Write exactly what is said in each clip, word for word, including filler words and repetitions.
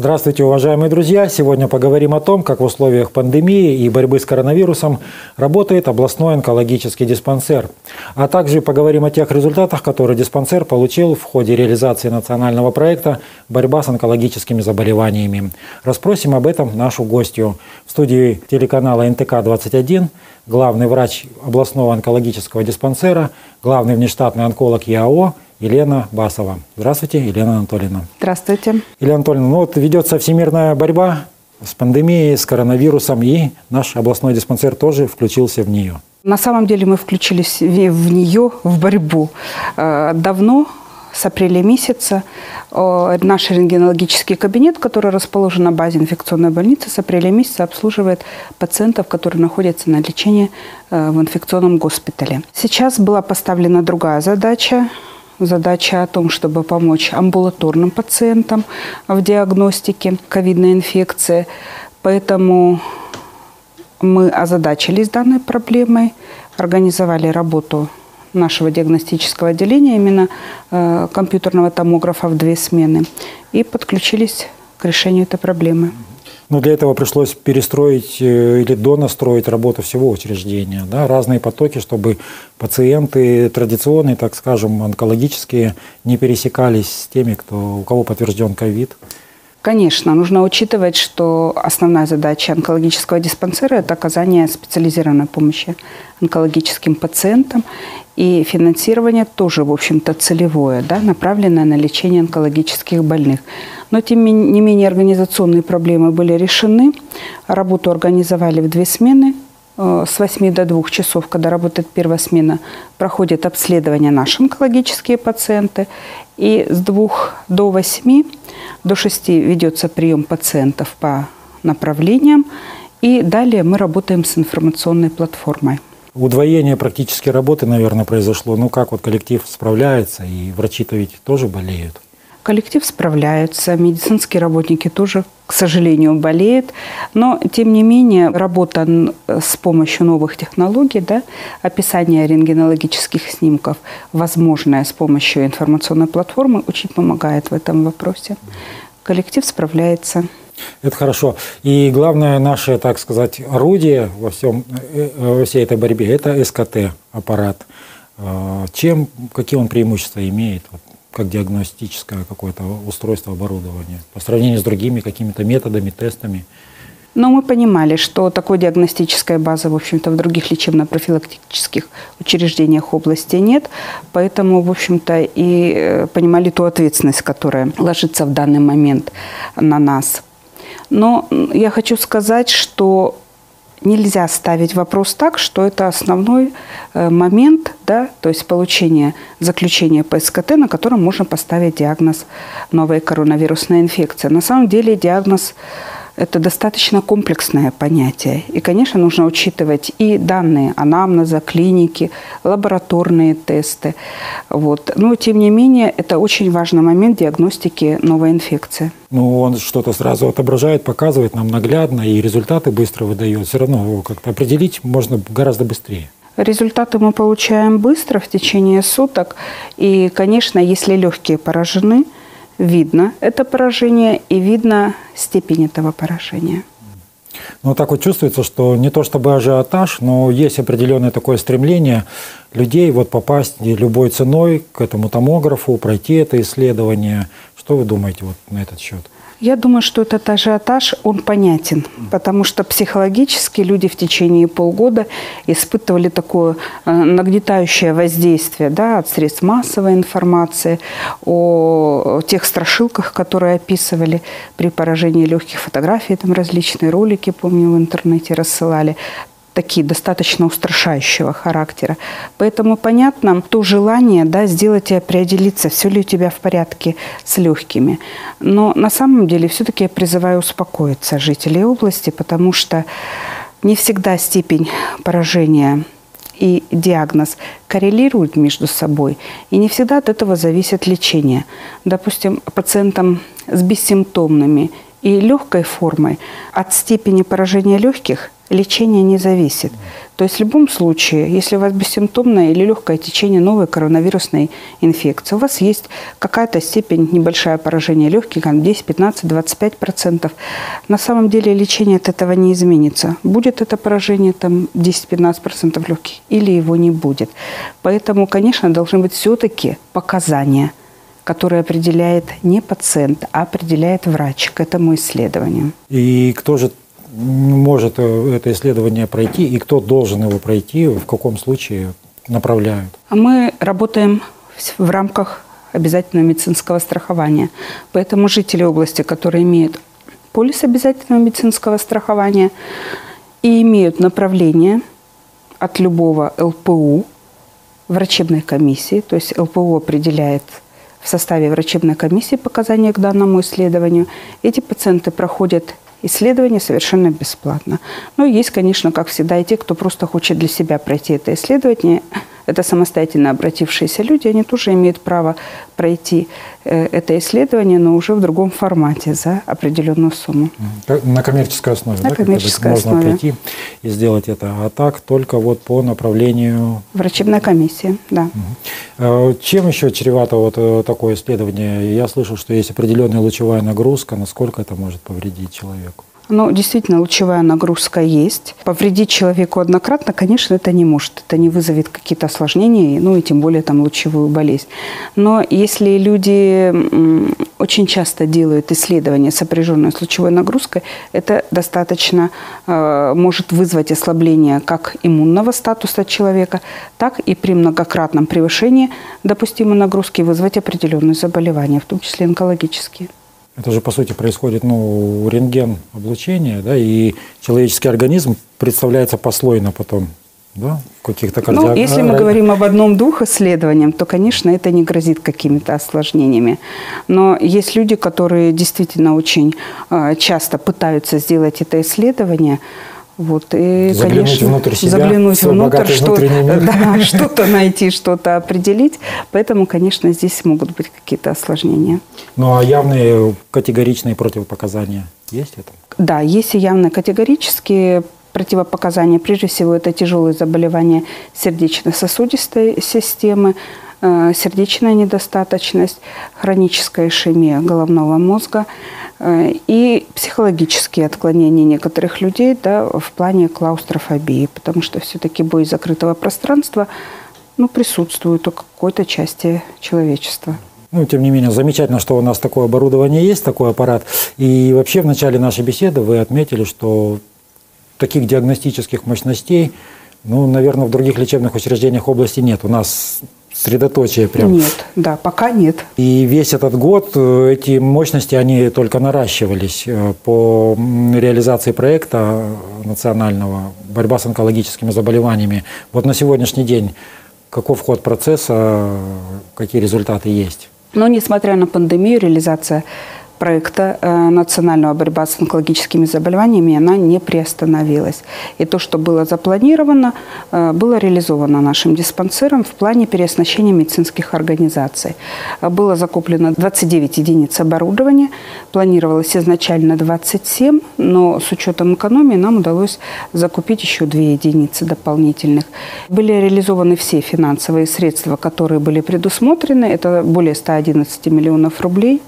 Здравствуйте, уважаемые друзья! Сегодня поговорим о том, как в условиях пандемии и борьбы с коронавирусом работает областной онкологический диспансер. А также поговорим о тех результатах, которые диспансер получил в ходе реализации национального проекта «Борьба с онкологическими заболеваниями». Расспросим об этом нашу гостью. В студии телеканала эн тэ ка двадцать один главный врач областного онкологического диспансера, главный внештатный онколог ЯО Елена Басова. Здравствуйте, Елена Анатольевна. Здравствуйте. Елена Анатольевна, ну вот ведется всемирная борьба с пандемией, с коронавирусом, и наш областной диспансер тоже включился в нее. На самом деле мы включились в нее, в борьбу, давно, с апреля месяца. Наш рентгенологический кабинет, который расположен на базе инфекционной больницы, с апреля месяца обслуживает пациентов, которые находятся на лечении в инфекционном госпитале. Сейчас была поставлена другая задача. Задача о том, чтобы помочь амбулаторным пациентам в диагностике ковидной инфекции. Поэтому мы озадачились данной проблемой, организовали работу нашего диагностического отделения, именно э, компьютерного томографа в две смены, и подключились к решению этой проблемы. Но для этого пришлось перестроить или донастроить работу всего учреждения. Да? Разные потоки, чтобы пациенты традиционные, так скажем, онкологические, не пересекались с теми, кто, у кого подтвержден ковид. Конечно, нужно учитывать, что основная задача онкологического диспансера – это оказание специализированной помощи онкологическим пациентам. И финансирование тоже, в общем-то, целевое, да, направленное на лечение онкологических больных. Но, тем не менее, организационные проблемы были решены. Работу организовали в две смены. С восьми до двух часов, когда работает первая смена, проходит обследование наши онкологические пациенты. И с двух до восьми, до шести ведется прием пациентов по направлениям. И далее мы работаем с информационной платформой. Удвоение практически работы, наверное, произошло. Ну как вот коллектив справляется, и врачи-то ведь тоже болеют? Коллектив справляется, медицинские работники тоже, к сожалению, болеют. Но, тем не менее, работа с помощью новых технологий, да, описание рентгенологических снимков, возможное с помощью информационной платформы, очень помогает в этом вопросе. Коллектив справляется. Это хорошо. И главное наше, так сказать, орудие во, всем, во всей этой борьбе – это эс ка тэ-аппарат. Чем, какие он преимущества имеет, как диагностическое какое-то устройство, оборудование, по сравнению с другими какими-то методами, тестами? Но мы понимали, что такой диагностической базы, в общем-то, в других лечебно-профилактических учреждениях области нет. Поэтому, в общем-то, и понимали ту ответственность, которая ложится в данный момент на нас. Но я хочу сказать, что нельзя ставить вопрос так, что это основной момент, да, то есть получение заключения по эс ка тэ, на котором можно поставить диагноз новой коронавирусной инфекции. На самом деле диагноз – это достаточно комплексное понятие. И, конечно, нужно учитывать и данные анамнеза, клиники, лабораторные тесты. Вот. Но, тем не менее, это очень важный момент диагностики новой инфекции. Ну, он что-то сразу отображает, показывает нам наглядно, и результаты быстро выдает. Все равно его как-то определить можно гораздо быстрее. Результаты мы получаем быстро, в течение суток. И, конечно, если легкие поражены, видно это поражение и видно степень этого поражения. Ну, так вот чувствуется, что не то чтобы ажиотаж, но есть определенное такое стремление людей вот попасть любой ценой к этому томографу, пройти это исследование. Что вы думаете вот на этот счет? Я думаю, что этот ажиотаж, он понятен, потому что психологически люди в течение полгода испытывали такое нагнетающее воздействие, да, от средств массовой информации, о тех страшилках, которые описывали при поражении легких, фотографий, там различные ролики, помню, в интернете рассылали, такие достаточно устрашающего характера. Поэтому понятно то желание, да, сделать и определиться, все ли у тебя в порядке с легкими. Но на самом деле все-таки я призываю успокоиться жителей области, потому что не всегда степень поражения и диагноз коррелируют между собой, и не всегда от этого зависит лечение. Допустим, пациентам с бессимптомными и легкой формой от степени поражения легких лечение не зависит. То есть в любом случае, если у вас бессимптомное или легкое течение новой коронавирусной инфекции, у вас есть какая-то степень, небольшое поражение легких, десять, пятнадцать, двадцать пять процентов, на самом деле лечение от этого не изменится. Будет это поражение там десять-пятнадцать процентов легких или его не будет. Поэтому, конечно, должны быть все-таки показания, которые определяет не пациент, а определяет врач к этому исследованию. И кто же может это исследование пройти, и кто должен его пройти, в каком случае направляют? Мы работаем в рамках обязательного медицинского страхования. Поэтому жители области, которые имеют полис обязательного медицинского страхования и имеют направление от любого эл пэ у врачебной комиссии, то есть эл пэ у определяет в составе врачебной комиссии показания к данному исследованию, эти пациенты проходят исследование совершенно бесплатно. Но есть, конечно, как всегда, и те, кто просто хочет для себя пройти это исследование. Это самостоятельно обратившиеся люди, они тоже имеют право пройти это исследование, но уже в другом формате за определенную сумму. На коммерческой основе, на да? коммерческой можно основе. прийти и сделать это. А так только вот по направлению... Врачебная комиссия, да. Угу. Чем еще чревато вот такое исследование? Я слышал, что есть определенная лучевая нагрузка. Насколько это может повредить человеку? Ну, действительно, лучевая нагрузка есть. Повредить человеку однократно, конечно, это не может. Это не вызовет какие-то осложнения, ну и тем более там лучевую болезнь. Но если люди очень часто делают исследования, сопряженные с лучевой нагрузкой, это достаточно э, может вызвать ослабление как иммунного статуса человека, так и при многократном превышении допустимой нагрузки вызвать определенные заболевания, в том числе онкологические. Это же, по сути, происходит ну, рентген облучения, да, и человеческий организм представляется послойно потом, да, в каких-то кардио... Ну, если мы говорим об одном-двух исследованиях, то, конечно, это не грозит какими-то осложнениями. Но есть люди, которые действительно очень э, часто пытаются сделать это исследование. Вот, и, заглянуть конечно, внутрь себя, заглянуть внутрь, что, да, мир. что-то найти, что-то определить. Поэтому, конечно, здесь могут быть какие-то осложнения. Ну, а явные категоричные противопоказания есть это? Да, есть и явные категорические противопоказания. Прежде всего, это тяжелые заболевания сердечно-сосудистой системы, сердечная недостаточность, хроническая ишемия головного мозга и психологические отклонения некоторых людей, да, в плане клаустрофобии, потому что все-таки боязнь закрытого пространства ну, присутствует у какой-то части человечества. Ну, тем не менее, замечательно, что у нас такое оборудование есть, такой аппарат. И вообще в начале нашей беседы вы отметили, что таких диагностических мощностей, ну, наверное, в других лечебных учреждениях области нет. У нас средоточие прям. Нет, да, пока нет. И весь этот год эти мощности, они только наращивались по реализации проекта национального «Борьба с онкологическими заболеваниями». Вот на сегодняшний день каков ход процесса, какие результаты есть? Но, несмотря на пандемию, реализация проекта национального борьба с онкологическими заболеваниями, она не приостановилась. И то, что было запланировано, было реализовано нашим диспансером в плане переоснащения медицинских организаций. Было закуплено двадцать девять единиц оборудования, планировалось изначально двадцать семь, но с учетом экономии нам удалось закупить еще две единицы дополнительных. Были реализованы все финансовые средства, которые были предусмотрены, это более ста одиннадцати миллионов рублей.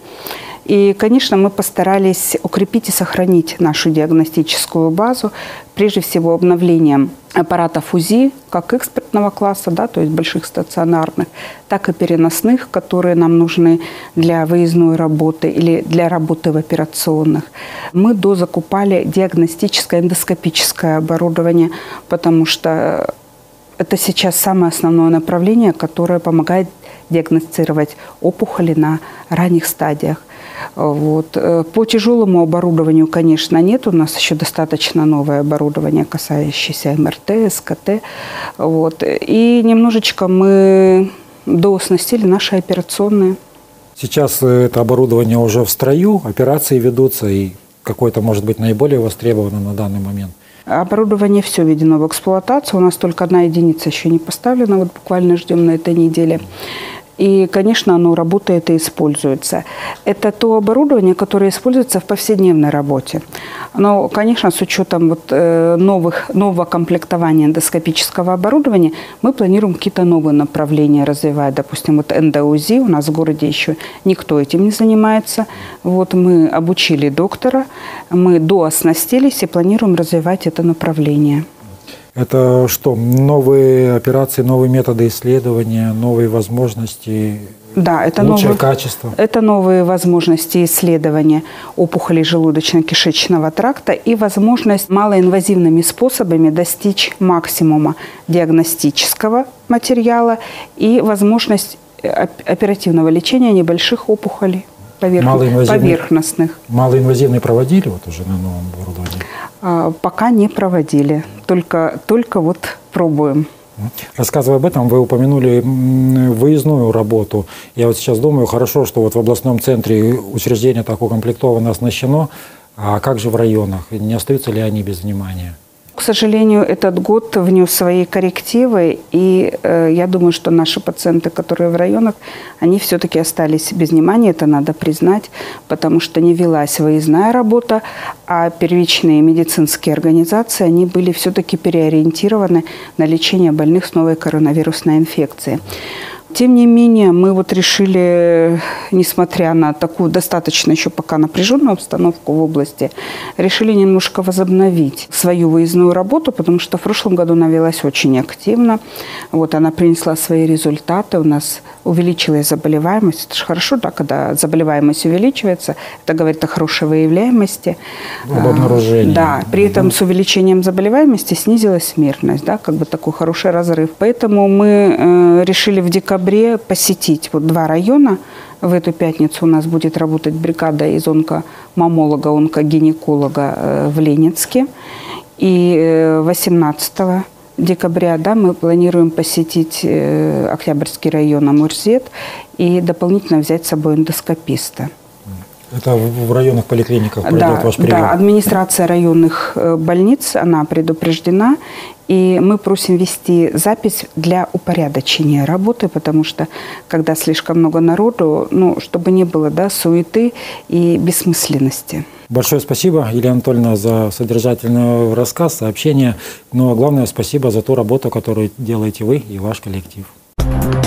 И, конечно, мы постарались укрепить и сохранить нашу диагностическую базу, прежде всего обновлением аппаратов УЗИ, как экспертного класса, да, то есть больших стационарных, так и переносных, которые нам нужны для выездной работы или для работы в операционных. Мы дозакупали диагностическое эндоскопическое оборудование, потому что это сейчас самое основное направление, которое помогает диагностировать опухоли на ранних стадиях. Вот. По тяжелому оборудованию, конечно, нет. У нас еще достаточно новое оборудование, касающееся эм эр тэ, эс ка тэ. Вот. И немножечко мы дооснастили наши операционные. Сейчас это оборудование уже в строю, операции ведутся, и какое-то, может быть, наиболее востребовано на данный момент. Оборудование все введено в эксплуатацию. У нас только одна единица еще не поставлена. Вот буквально ждем на этой неделе. И, конечно, оно работает и используется. Это то оборудование, которое используется в повседневной работе. Но, конечно, с учетом вот новых, нового комплектования эндоскопического оборудования мы планируем какие-то новые направления развивать. Допустим, вот эндоузи, у нас в городе еще никто этим не занимается. Вот мы обучили доктора, мы дооснастились и планируем развивать это направление. Это что, новые операции, новые методы исследования, новые возможности, да, это лучшее новые, качество? Это новые возможности исследования опухолей желудочно-кишечного тракта и возможность малоинвазивными способами достичь максимума диагностического материала и возможность оперативного лечения небольших опухолей. Поверх... поверхностных. Малоинвазивные проводили вот уже на новом оборудовании? А, пока не проводили, только, только вот пробуем. Рассказывая об этом, вы упомянули выездную работу. Я вот сейчас думаю, хорошо, что вот в областном центре учреждение так укомплектовано, оснащено, а как же в районах? Не остаются ли они без внимания? К сожалению, этот год внес свои коррективы, и э, я думаю, что наши пациенты, которые в районах, они все-таки остались без внимания, это надо признать, потому что не велась выездная работа, а первичные медицинские организации, они были все-таки переориентированы на лечение больных с новой коронавирусной инфекцией. Тем не менее, мы вот решили, несмотря на такую достаточно еще пока напряженную обстановку в области, решили немножко возобновить свою выездную работу, потому что в прошлом году она велась очень активно. Вот она принесла свои результаты, у нас увеличилась заболеваемость. Это же хорошо, да, когда заболеваемость увеличивается, это говорит о хорошей выявляемости. Об обнаружении. Да, при этом с увеличением заболеваемости снизилась смертность, да, как бы такой хороший разрыв. Поэтому мы э, решили в декабре посетить вот два района. В эту пятницу у нас будет работать бригада из онкомамолога, онкогинеколога в Ленинске. И восемнадцатого декабря, да, мы планируем посетить Октябрьский район Амурзет и дополнительно взять с собой эндоскописта. Это в районных поликлиниках пройдет да, ваш прием? Да, администрация районных больниц, она предупреждена. И мы просим вести запись для упорядочения работы, потому что, когда слишком много народу, ну, чтобы не было, да, суеты и бессмысленности. Большое спасибо, Елена Анатольевна, за содержательный рассказ, сообщение. Но главное, спасибо за ту работу, которую делаете вы и ваш коллектив.